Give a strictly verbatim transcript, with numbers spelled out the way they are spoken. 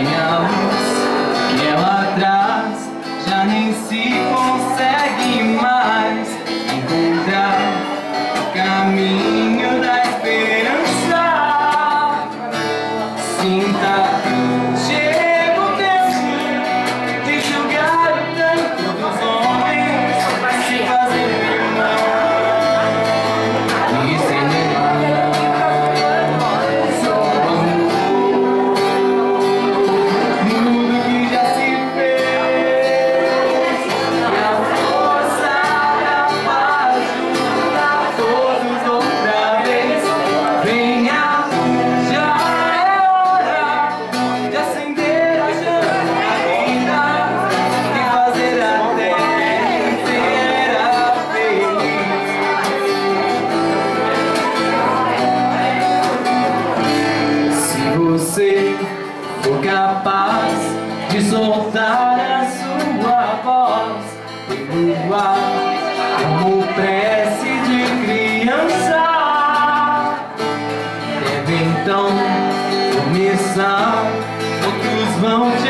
a luz que ela traz já nem se consegue mais encontrar o caminho da esperança. Sinta, chega o tempo de julgar o tanto dos homens, se fazer irmão e semear. Tudo que já se fez e a força da paz junta todos outra vez. Venha, você for capaz de soltar a sua voz pelo ar como prece de criança, deve então começar. Outros vão te